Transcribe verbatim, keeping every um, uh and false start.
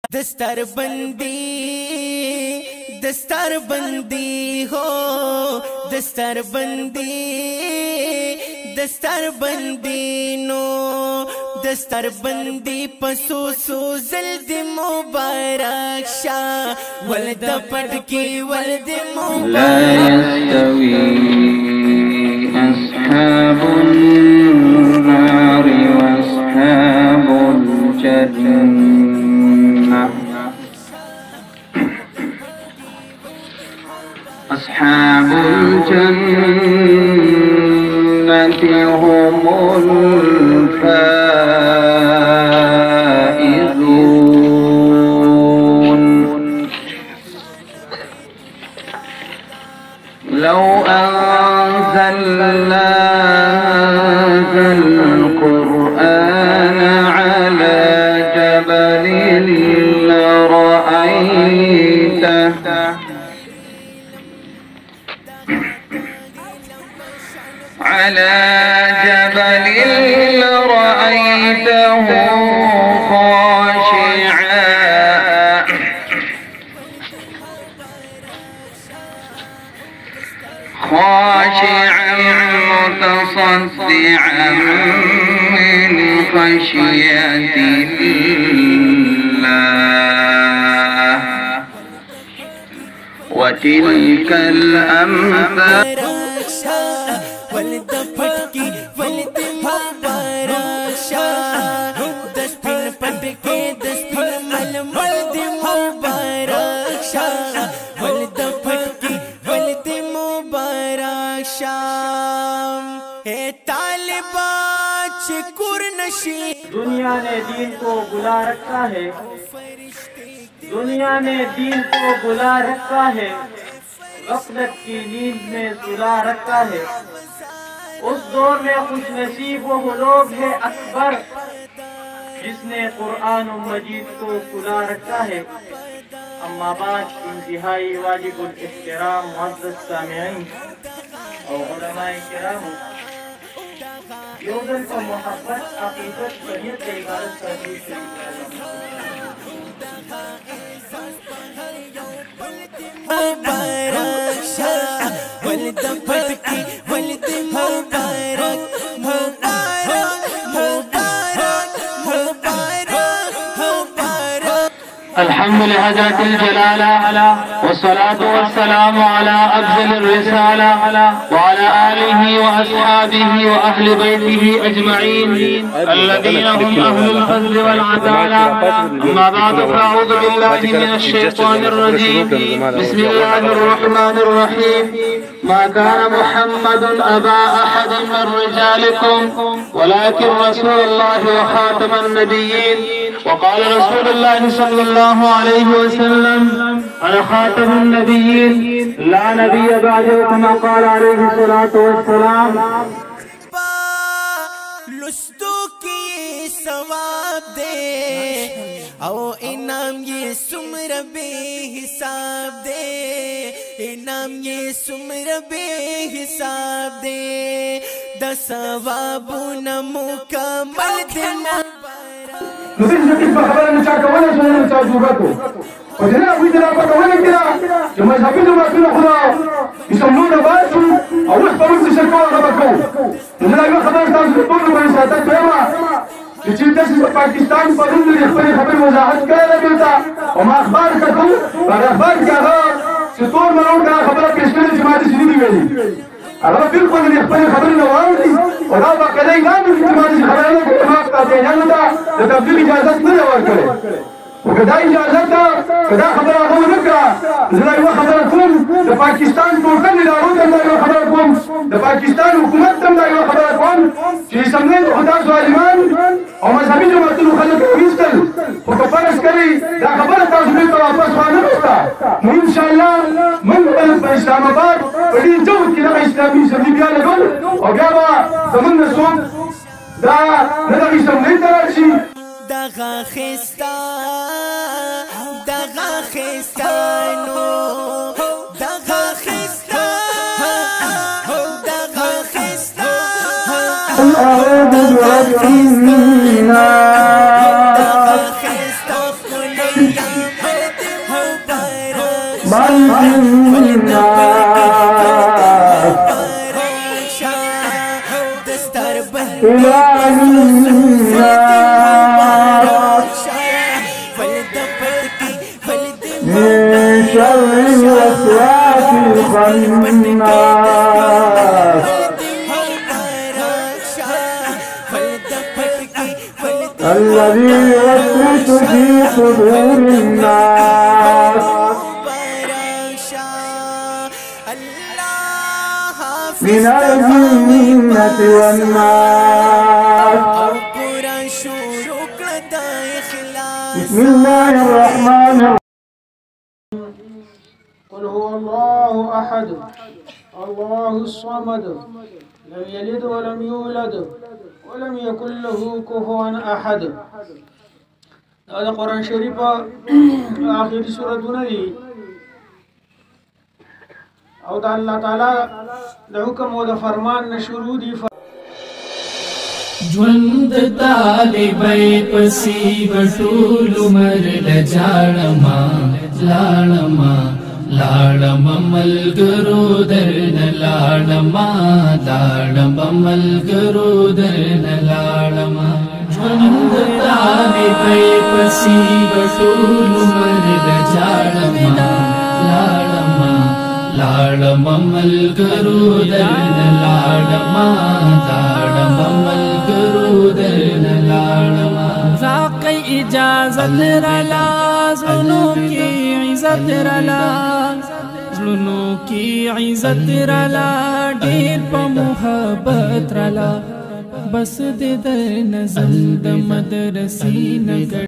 दस्तर बंदी दस्तर बंदी हो दस्तर बंदी दस्तर बंदी नो दस्तर बंदी पसो सो जल्द मुबारक शाह वल्द पटकी वल्द मुबारक ला यस्तवी अस्हाबुन नारी व अस्हाबुल जन्नह अस्हाबुल जन्नति हुमुल फाइज़ून लौ अंज़लना हाज़ल क़ुरआन अला जबलिन लरअयतहु على جبل لرأيته خاشعا خاشعا متصدعا من خشية الله وتلك الأمثال ولد پٹکی ولد مبارک شاہ دسپن پٹکی دسپن مل ولد مبارک شاہ ولد پٹکی ولد مبارک شاہ اے طالبہ چکر نشی دنیا نے دین کو بلا رکھا ہے دنیا نے دین کو بلا رکھا ہے غفلت کی نیند میں سلا رکھا ہے اس دور میں خوش نصیب وہ لوگ ہے اکبر جس نے قرآن مجید کو کھلا رکھا ہے اما بعد انتہائی واجب الاحترام معزز سامعین اور علماء کرام یوزن کو محبت عقیدت شریعت کے عبادت تحریر سے مبارک شاہ ولد پٹکی ولد مبارک مبارک مبارک مبارک مبارک الحمد لحضرت الجلالہ والصلاة والسلام على أفضل الرسالة وعلى آله وأصحابه وأهل بيته أجمعين الذين هم أهل الفضل والعدالة أما بعد فأعوذ بالله من الشيطان الرجيم بسم الله الرحمن الرحيم ما كان محمد أبا أحد من رجالكم ولكن رسول الله وخاتم النبيين وقال رسول الله صلى الله عليه وسلم أنا خاتم النبيين لا نبي بعده كما قال عليه الصلاة والسلام لستو کی ثواب دے او انعام یہ سمر بے حساب دے انعام یہ سمر بے حساب دے دا ثواب مکمل دے نسيت نكتب خبر نشاك ولا شنو نشاك جوجاتو وجنا أبوي جنا بقى ولا كده لما يسافروا ما فينا خدا يسمونا باسو أو يخبرون في شركة ولا بكو نزل أيوة خبر تاج كتبوا له رئيسات بيما يجيب دس باكستان فلون اللي يخبر خبر وزاحت كذا بيتا وما أخبار كتبوا بعد أخبار كذا ستور ملون كذا خبر بيشتري جماعة سنين بيجي أنا بالكل اللي يخبر خبر نواري ولا بكذا ينام في جماعة خبرنا كتبوا كذا ينام تبديل إجازات من وركله وكذا إجازات كذا خبر أقول لك إذا أيوة خبركم لباكستان توركن إلى رودا أيوة خبركم لباكستان حكومتهم أيوة خبركم في سمنين خدا سوالمان أو مذهبي جماعة الخلق ويستل وكفرس كري لا خبر تاسمين توافس وانبستا إن شاء الله من إسلام آباد بدين جود كذا إسلامي سبي بيانا قول وقابا زمن نسوم دا ندغي سمنين تراشي دغا خستا دغا خستانو دغا خستا دغا خستا أعوذ برب الناس دغا خستا الذي يوسوس في صدور الناس من الجنة والناس. بسم الله الرحمن الرحيم. قل هو الله أحد الله الصمد لم يلد ولم يولد ولم يكن له كفوا أحد. هذا قرآن شريف آخر سورة دي او دا الله تعالی د حکم او د فرمان نشورو دي. ژوند طالبای پسی بټول مر لجاړما لاړما لاړما ملګرو درن لاړما لاړما ملګرو درن لاړما. ژوند طالبای پسی بټول مر لجاړما لاړما لاړما ملګرو درن لاړما لاړما ملګرو درن لاړما. ذاقی اجازت رلا زلونو کی عزت رلا زلونو کی عزت رلا ډیر په محبت رلا بس دې در نزل د مدرسې نګ